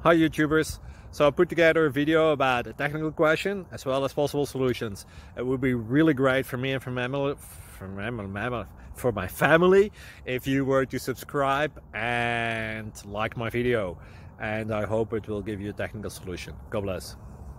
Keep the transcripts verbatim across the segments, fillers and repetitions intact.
Hi YouTubers! So I put together a video about a technical question as well as possible solutions. It would be really great for me and for, mammal, for, mammal, for my family if you were to subscribe and like my video. And I hope it will give you a technical solution. God bless.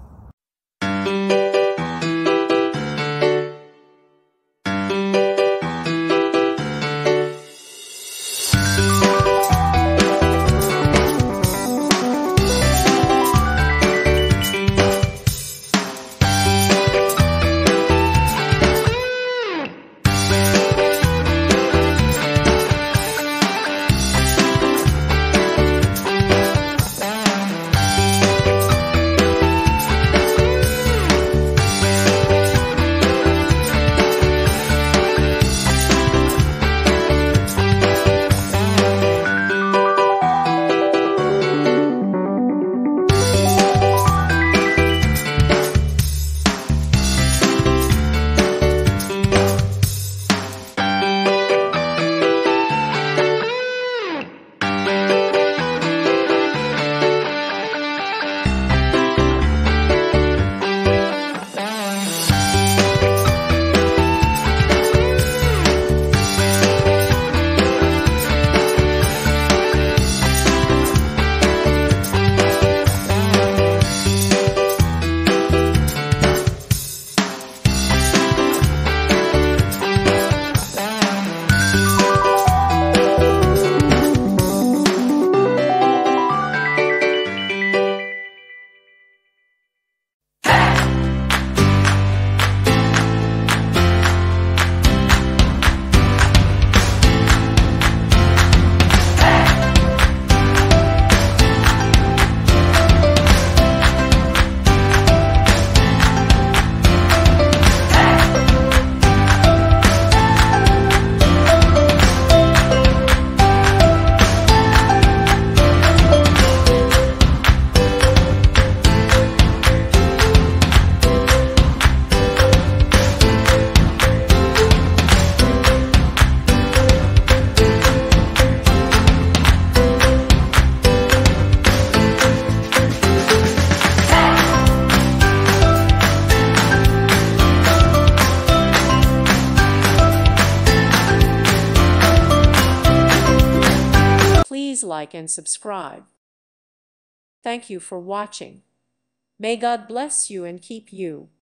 Please like and subscribe. Thank you for watching. May God bless you and keep you.